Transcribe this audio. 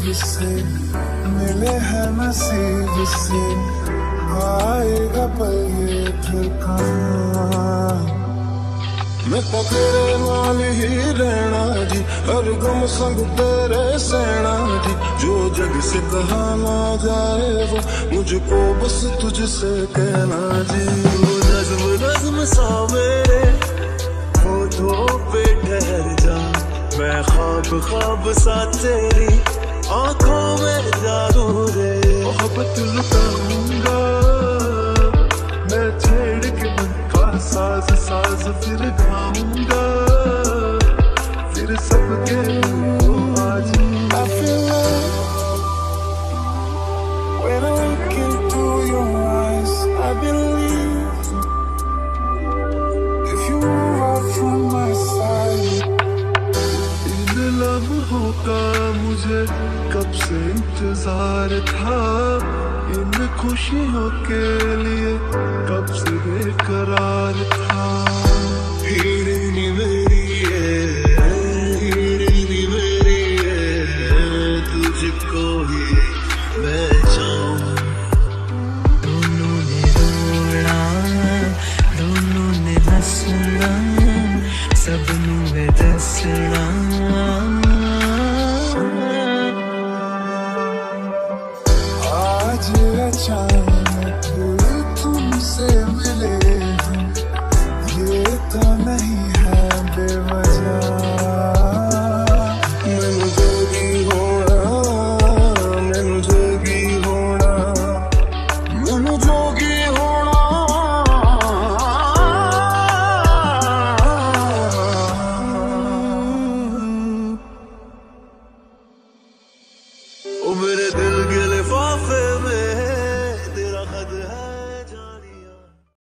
से मिले हैं नसीब से, आएगा पल ये फिर कहाँ। मैं तो तेरे नाल ही रहना जी, हर गम संग तेरे सहना जी। जो जग से कहा ना जाए वो मुझको बस तुझसे कहना जी। वो नज़्म नज़्म सा मेरे होठों पे ठहर जा, मैं ख्वाब ख्वाब सा तेरी आंखों में जादू रे। मोहब्बत लुटाऊंगा मैं छेड़ के मन का साज साज, फिर गाऊंगा फिर सबके को आज। I feel love when I look into your eyes. I believe if you move out from my side. इन लम्हों का मुझे कब से इंतजार था, इन खुशियों के लिए कब से बेकरार था।